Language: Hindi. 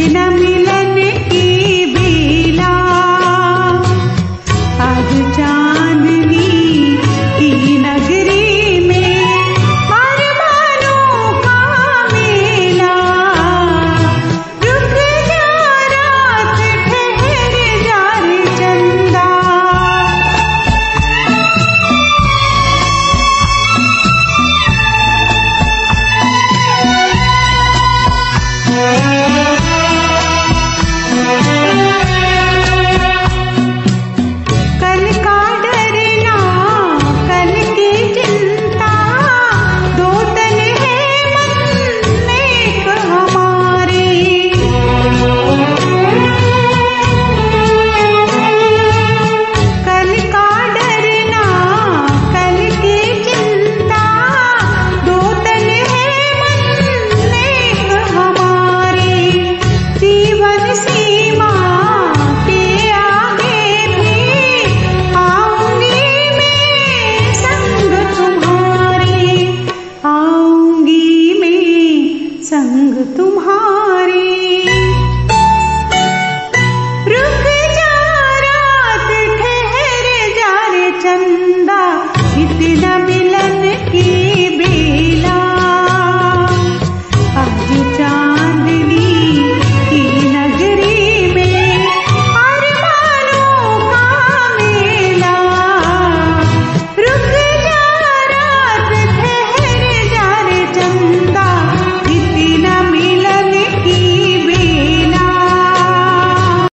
इतना मिलन की बेला, आज चांदनी की नगरी में अरमानों का मेला। रुक जा रात ठहर जा रे चंदा, कल का डरना कल की चिंता, दो तन है मन नेक हमारे। कल का डरना कल की चिंता, दो तन है मन नेक हमारे। जीवन सीमा के आगे भी आऊंगी मैं संग तुम्हारे, आऊंगी मैं संग तुम्हारे। रुक जा रात ठहर जा रे चंदा, इतना